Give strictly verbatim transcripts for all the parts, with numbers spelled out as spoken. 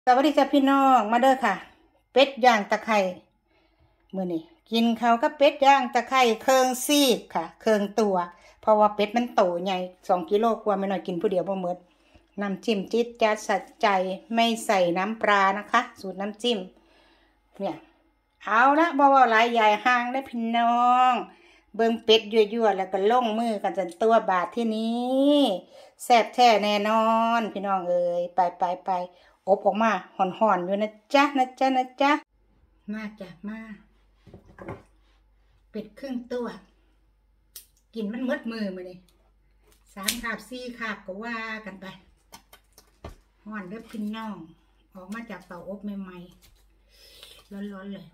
สวัสดีจ้าพี่น้องมาเด้อค่ะเป็ดย่างตะไคร้มื้อนี้กินเขาก็เป็ดย่างตะไคร้เครื่องซีกค่ะเครื่องตัวเพราะว่าเป็ดมันโตใหญ่สองกิโลกว่าไม่น้อยกินผู้เดียวบ่หมดน้ำจิ้มจิ๊ดจ๊าดสัดใจไม่ใส่น้ำปลานะคะสูตรน้ำจิ้มเนี่ยเอาละบ่ว่าหลายใหญ่ห่างได้พี่น้องเบิ่งเป็ดยั่วๆแล้วก็ลงมือกันจนตัวบาดที่นี้แซ่บแท้แน่นอนพี่น้องเอ้ยไปไปไปอบออกมาห่อนๆอยู่นะจ๊ะนะจ๊ะนะจ๊ะมาจากมาเป็ดครึ่งตัวกินมันมดมือมาเลยสามขาบสี่ขาบก็ว่ากันไปห่อนเด้อพี่น้องออกมาจากเตาอบใหม่ๆร้อนๆเลย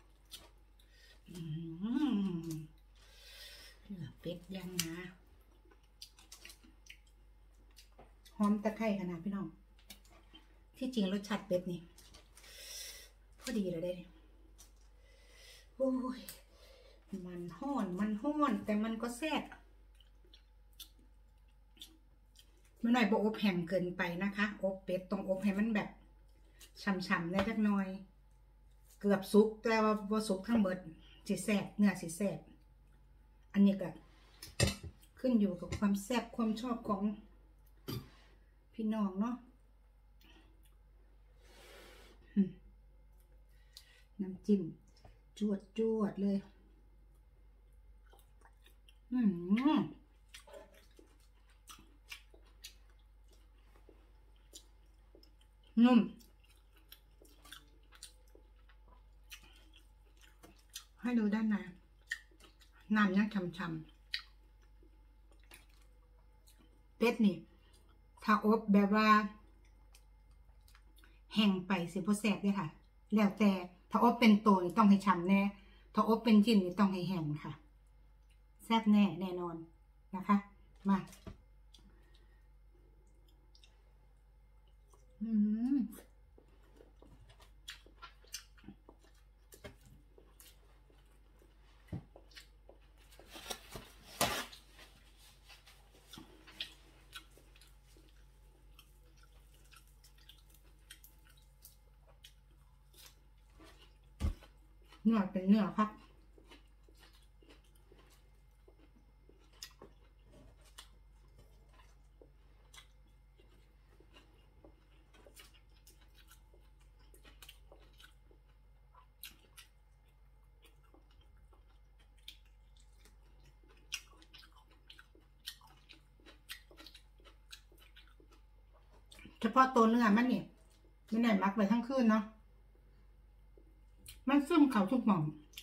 เนื้อเป็ดยังนะหอมตะไคร้ขนาดพี่น้องที่จริงรสชาติเป็ดนี่พอดีเลยเด้โอ้ยมันห้อนมันห้อนแต่มันก็แซ่บไม่หน่อยบ่อบแห้งเกินไปนะคะอบเป็ดต้องอบให้มันแบบฉ่ำๆได้สักหน่อยเกือบสุกแต่ว่าบ่สุกทั้งเบิดสิแซ่บเนื้อสิแซ่บอันนี้ก็ขึ้นอยู่กับความแซ่บความชอบของพี่น้องเนาะน้ำจิ้มจวดจวดเลยอืมนุ่มให้ดูด้านในน้ำยังช่ำๆเป็ดนี่ถ้าอบแบบว่าแห้งไปสิบ่แซ่บด้วยค่ะแล้วแต่ถ้าอบเป็นตัวนี่ต้องให้ฉ่ำแน่ถ้าอบเป็นชิ้นนี่ต้องให้แห้งค่ะแซ่บแน่แน่นอนนะคะมาอืมเนื้อเป็นเนื้อครับเฉพาะตัวเนื้อมันนี่ไม่ได้มักไว้ทั้งคืนเนาะมันซึมเข้าทุกหม่อง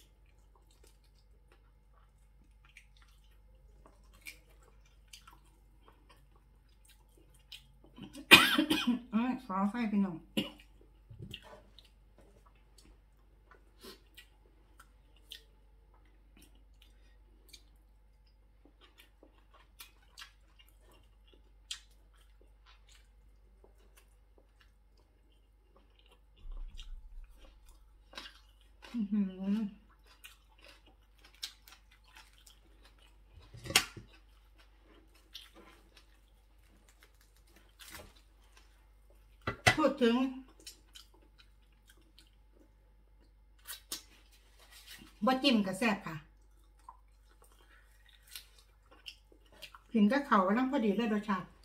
ขอไฟไปหน่อยพูดถึงบะจิ้มกับแซ่บค่ะกินกับเขาแล้วพอดีเลยรสชาติ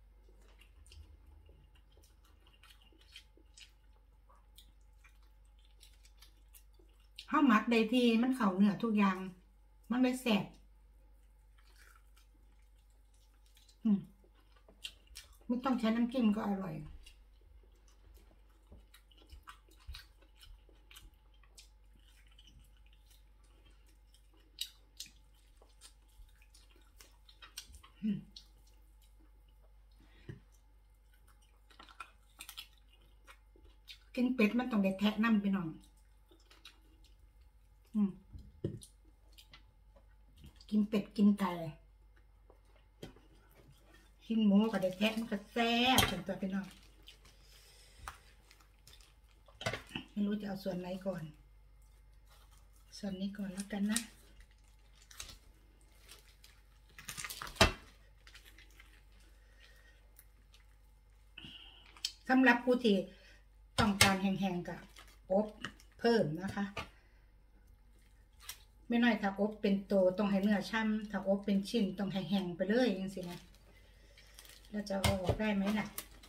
ข้าวหมักได้ที่มันเข่าเนื้อทุกอย่างมันเลยแซ่บไม่ต้องใช้น้ำจิ้มก็อร่อยกินเป็ดมันต้องได้แทะน้ำไปหน่อยกินเป็ดกินไก่กินหมูก็ได้แทะมันก็แซ่บจนตัวไปหน่อยไม่รู้จะเอาส่วนไหนก่อนส่วนนี้ก่อนแล้วกันนะสำหรับผู้ที่ต้องการแห้งๆกับอบเพิ่มนะคะไม่น้อยถ้าอบเป็นโตต้องให้เนื้อช่ำถ้าอบเป็นชิ้นต้องให้แห้งไปเลยอย่างสินะเราจะเอาออกได้ไหมล่ะ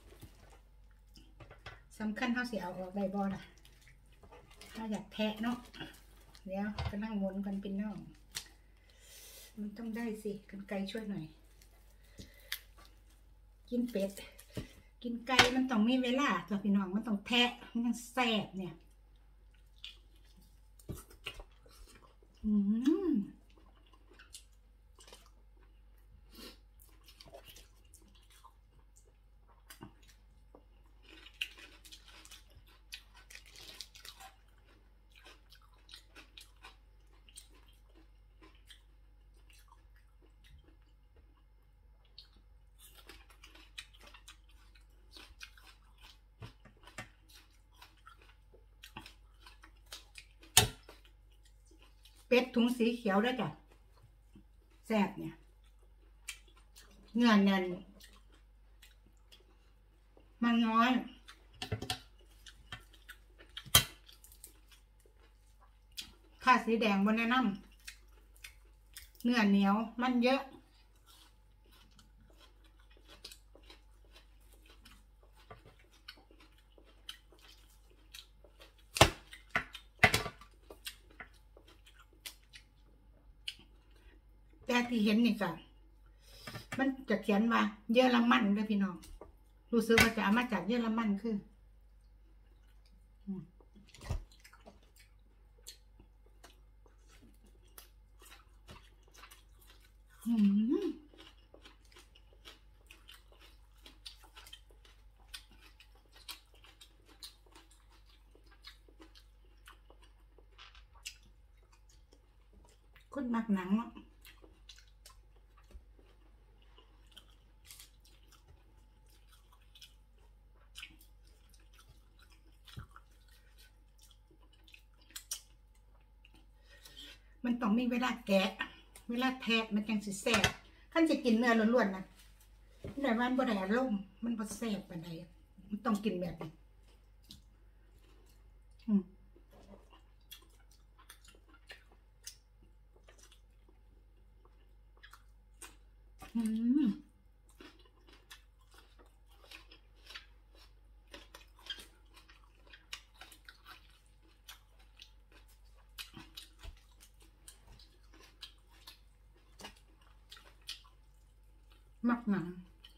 สำคัญเขาสิเอาออกได้บ่ล่ะถ้าอยากแทะเนาะเดี๋ยวก็นั่งวนกันเป็นน่องมันต้องได้สิกันไก่ช่วยหน่อยกินเป็ดกินไก่มันต้องมีเวลาตัวพี่น้องมันต้องแทะมันแซ่บเนี่ยอืมเป็ดถุงสีเขียวด้วยจ้ะแซ่บเนี่ยเนื้อแน่นมันน้อยค่าสีแดงบนแนะนำเนื้อเหนียวมันเยอะแต่ที่เห็นนี่ก็มันจะเขียนว่าเยอรมันด้วยพี่น้องรู้สึกว่าจะเอามาจากเยอรมันคืออืมคนมักหนังเนาะมันต้องมีเวลาแกะเวลาแทะมันจังสิแซ่บขั้นจะกินเนื้อล้วนๆนะแต่ว่ามันบ่ได้อารมณ์มันบ่แซ่บปานใดมันต้องกินแบบนี้อืมอืมมักหนัง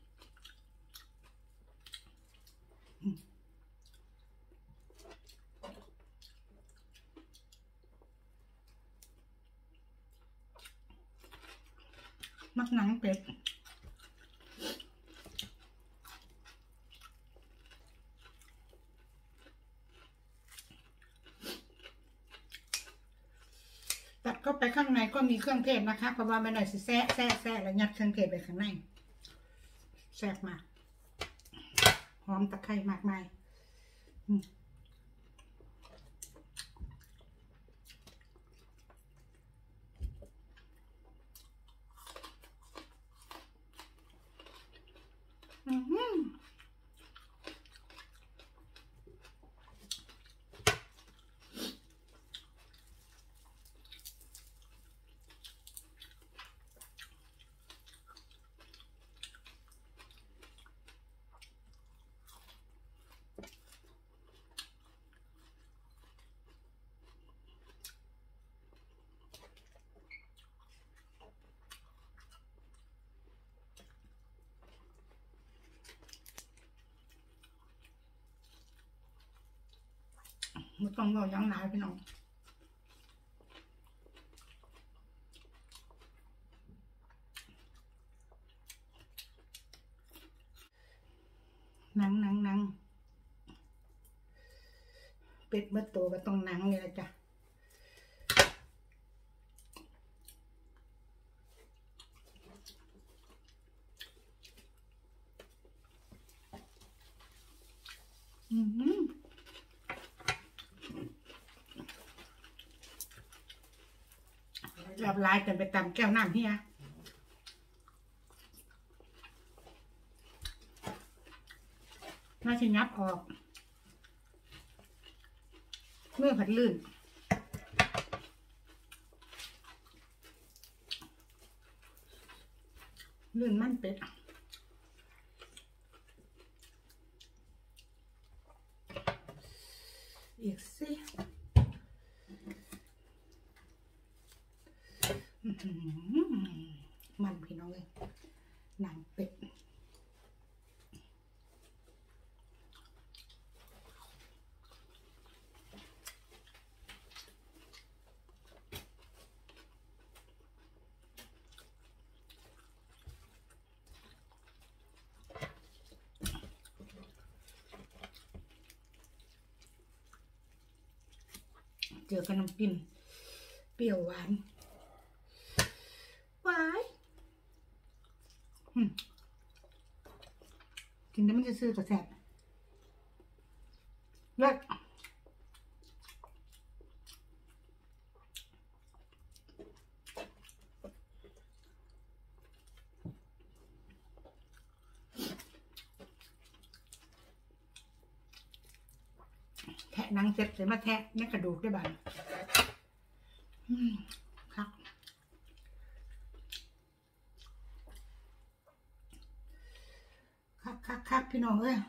มักหนังเป็ดตัดเข้าไปข้างในก็มีเครื่องเทศนะคะเพราะว่าไม่หน่อยสิแซ่แซ่แซ่แล้วยัดเครื่องเทศไปข้างในแซ่บมากหอมตะไคร้มากมายอืมมันต้องเรายังหลายพี่น้องหนังหนังหนังเป็ดเมื่อโตก็ต้องหนังนี่แหละจ้ะอืมแบบลายกันไปตามแก้วน้ำเฮียน่าจะยับออกเมื่อผัดลื่นลื่นมันเป็ดอีกสิมันพี่น้องเลยหนังเป็ดเจอกับน้ำจิ้มเปรี้ยวหวานหวานกินแล้วมันจะซื้อกระแสบเลิศแทะนังเสร็จเลยมาแทะในกระดูกได้บ้างครับคักคักคักพี่น้องเอ้ย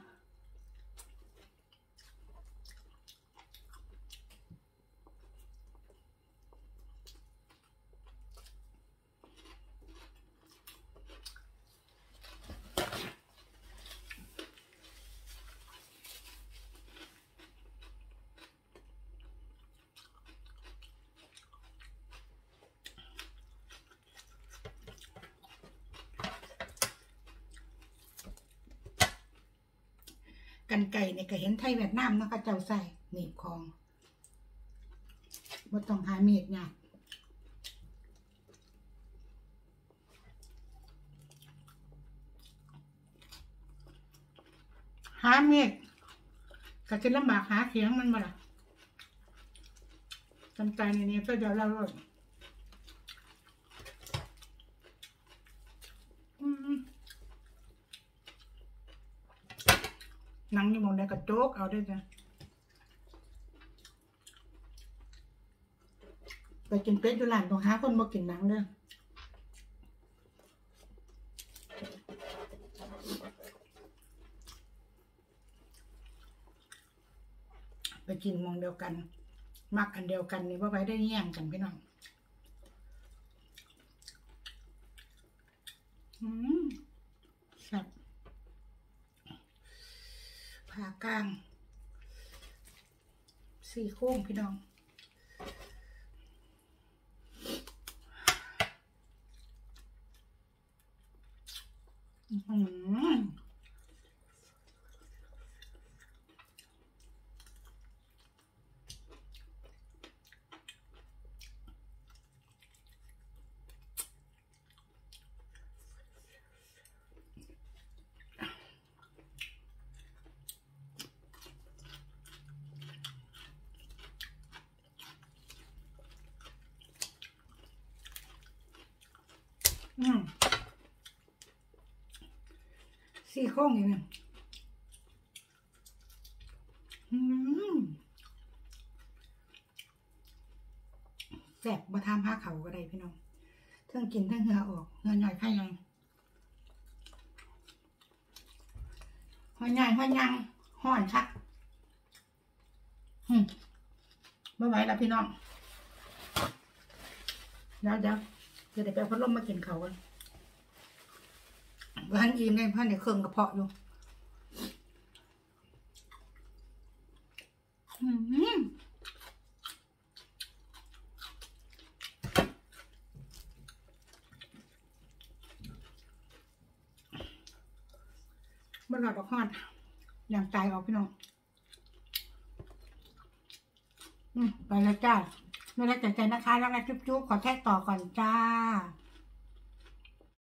กันไก่เนี่ยก็เห็นไทยเวียดนามนะคะเจ้าใส่หนีบคองบ่ต้องหาเมีดเนี่ยหาเมีดก็จะลำบากหาเขียงมันมาละกันไก่ในนี้ก็จะเล่าร่อนหนังอยู่มองได้กระโจกเอาได้จ้ะไปกินเป็ดอยู่ร้านต้องหาคนมากินหนังเด้อไปกินมองเดียวกันมักอันเดียวกันนี่ว่าไปได้แย่งกันพี่น้องอืมแซ่บผ่ากลางสี่โค้งพี่น้องอืมอืมสี่โค้งอย่างนี้อืมแซ่บมาทำผ้าเขาก็ได้พี่น้องเทั้งกินเทั้งเหงื่อออกเหงื่อหน่อยไข่ยังหอยใหญ่หอยยังห่อนชักอืมไม่ไหวแล้วพี่น้องเดี๋ยวเดี๋ยวจะได้ไปพัดลมมากินเขากันวันอีนได้พันในเครื่องกระเพาะอยู่อืมมันหลอดออกฮอดอย่างตายออกพี่น้องอืมไปแล้วจ้าไม่ได้ใจใจนะคะแล้วก็จุ๊บๆขอแท็กต่อก่อนจ้า